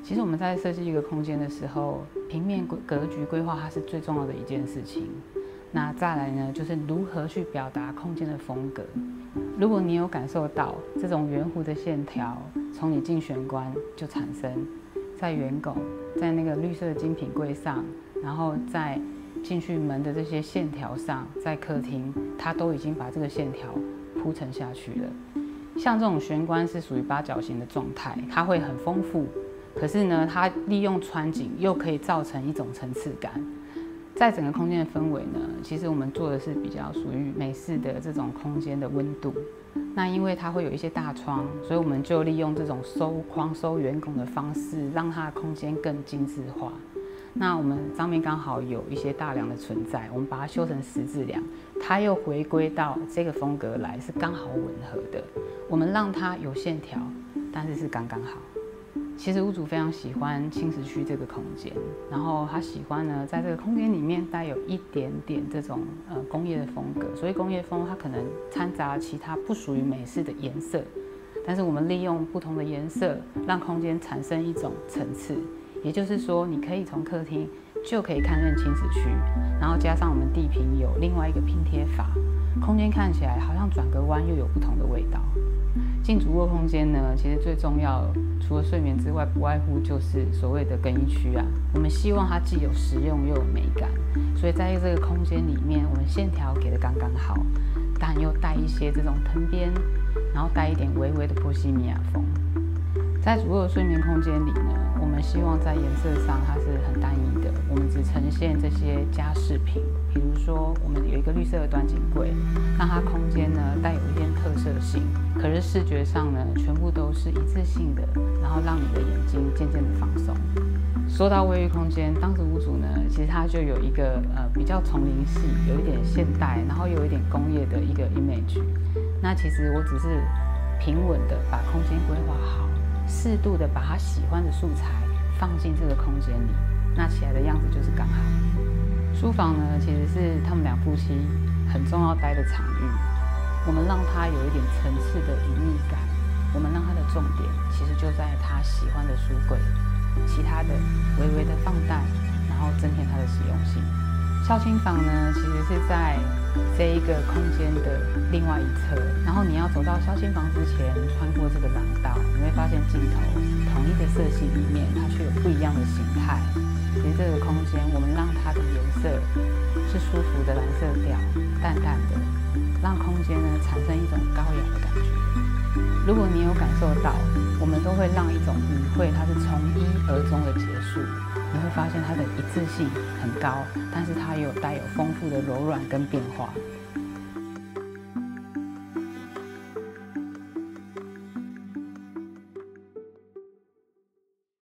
其实我们在设计一个空间的时候，平面格局规划它是最重要的一件事情。那再来呢，就是如何去表达空间的风格。如果你有感受到这种圆弧的线条，从你进玄关就产生，在圆拱，在那个绿色的精品柜上，然后在进去门的这些线条上，在客厅，它都已经把这个线条铺陈下去了。像这种玄关是属于八角形的状态，它会很丰富。可是呢，它利用穿景又可以造成一种层次感，在整个空间的氛围呢，其实我们做的是比较属于美式的这种空间的温度。那因为它会有一些大窗，所以我们就利用这种收框、收圆拱的方式，让它的空间更精致化。那我们上面刚好有一些大梁的存在，我们把它修成十字梁，它又回归到这个风格来，是刚好吻合的。我们让它有线条，但是是刚刚好。其实屋主非常喜欢轻食区这个空间，然后他喜欢呢，在这个空间里面带有一点点这种工业的风格。所以工业风它可能掺杂其他不属于美式的颜色，但是我们利用不同的颜色，让空间产生一种层次。也就是说，你可以从客厅就可以看见轻食区，然后加上我们地坪有另外一个拼贴法，空间看起来好像转个弯又有不同的味道。进主卧空间呢，其实最重要，除了睡眠之外，不外乎就是所谓的更衣区啊。我们希望它既有实用又有美感，所以在这个空间里面，我们线条给的刚刚好，但又带一些这种藤边，然后带一点微微的波西米亚风。在主卧睡眠空间里呢，我们希望在颜色上它是很单一的，我们只呈现这些家饰品，比如说我们有一个绿色的端景柜，让它空间呢带有一点特色性，可是视觉上呢全部都是一致性的，然后让你的眼睛渐渐的放松。说到卫浴空间，当时屋主呢其实他就有一个比较丛林系，有一点现代，然后有一点工业的一个 image。那其实我只是平稳的把空间规划好，适度的把他喜欢的素材放进这个空间里，那起来的样子就是刚好。书房呢，其实是他们两夫妻很重要待的场域，我们让他有一点层次的隐秘感，我们让他的重点其实就在他喜欢的书柜，其他的微微的放淡，然后增添它的实用性。孝亲房呢，其实是在这一个空间的另外一侧，然后你要走到孝亲房之前，穿过这个廊道，你会发现镜头统一的色系里面，它却有不一样的形态。其实这个空间，我们让它的颜色是舒服的蓝色调，淡淡的，让空间呢产生一种高雅的感觉。如果你有感受到，我们都会让一种语汇，它是从一而终的结束。你会发现它的一致性很高，但是它又带有丰富的柔软跟变化。